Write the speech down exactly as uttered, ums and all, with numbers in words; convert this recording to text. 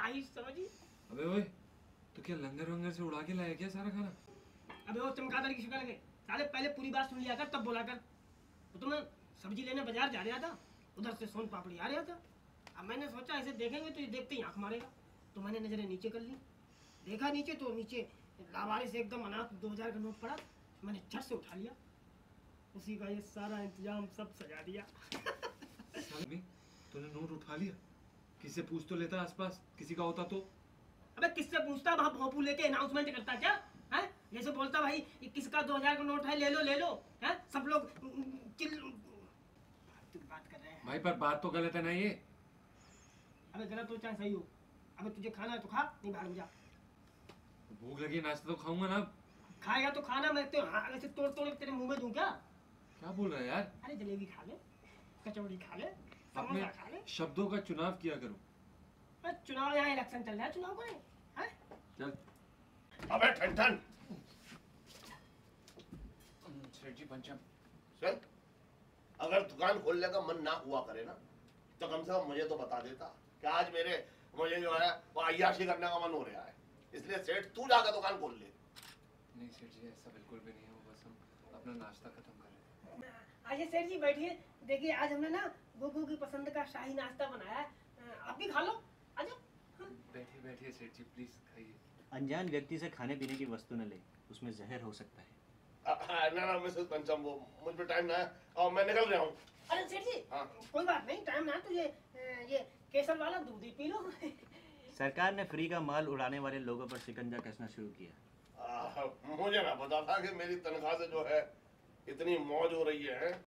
शाही समझी। अबे ओए, तो क्या लंगर वंगर से उड़ा के लाया क्या सारा खाना? अबे वो चमगादड़ की शक्ल के साले, पहले पूरी बात सुन लिया कर तब बोला कर। तो तुम्हें सब्जी लेने बाजार जा रहा था, उधर से सोन पापड़ी आ रहा था। अब मैंने सोचा ऐसे देखेंगे तो ये देखते ही आंख मारेगा, तो मैंने नजरें नीचे कर ली। देखा नीचे तो नीचे लावारिस एकदम अनाथ दो हजार का नोट पड़ा। मैंने झट से उठा लिया, उसी का ये सारा इंतजाम सब सजा दिया। साले तूने नोट उठा लिया? किससे पूछ तो लेता, आसपास किसी का होता तो? अबे किससे पूछता, वहां भोंपू लेके अनाउंसमेंट करता क्या है? जैसे बोलता भाई ये किसका दो हजार का नोट है, ले लो ले लो है, सब लोग चिल बात कर रहे हैं भाई। पर बात तो गलत है ना ये? अबे गलत हो चाहे सही हो, अबे तुझे खाना है तो खा, नहीं बाहर में जा। भूख लगी, नाश्ता तो खाऊंगा ना। खाएगा तो खाना, मैं तो हाँ, ऐसे तोड़ तोड़ के तेरे मुंह में दूं क्या? क्या बोल रहा है यार? अरे जलेबी खा ले, कचौड़ी खा ले, अपने समोसा खा ले। शब्दों का चुनाव किया करो। अरे चुनाव, यहाँ इलेक्शन चल रहा है, चुनाव करें हैं? चल। अबे ठन सेठ जी पंचम। सुन, अगर दुकान खोलने का मन ना हुआ करे ना, तो कम से कम मुझे तो बता देता कि आज मेरे मुझे जो है वो अय्याशी करने का मन हो रहा है, इसलिए सेठ तू जाकर दुकान खोल ले। नहीं सेठ जी, ऐसा बिल्कुल भी नहीं हो, बस हम अपना नाश्ता खत्म कर रहे हैं। आइए सेठ जी बैठिए, देखिए आज हमने ना गुगू की पसंद का शाही नाश्ता बनाया है, आप भी खा लो, आ जाओ। बैठिए बैठिए सेठ जी, प्लीज खाइए। अनजान व्यक्ति से खाने पीने की वस्तु न ले, उसमें जहर हो सकता है। ना ना मिसेस पंचम, वो मुझ पे टाइम ना है और मैं निकल रहा हूँ। अरे सेठ जी हाँ। कोई बात नहीं, टाइम ना है तुझे, ये केसर वाला दूध ही पी लो। सरकार ने फ्री का माल उड़ाने वाले लोगों पर शिकंजा कसना शुरू किया। आ, मुझे ना पता था कि मेरी तनख्वाह से जो है इतनी मौज हो रही है।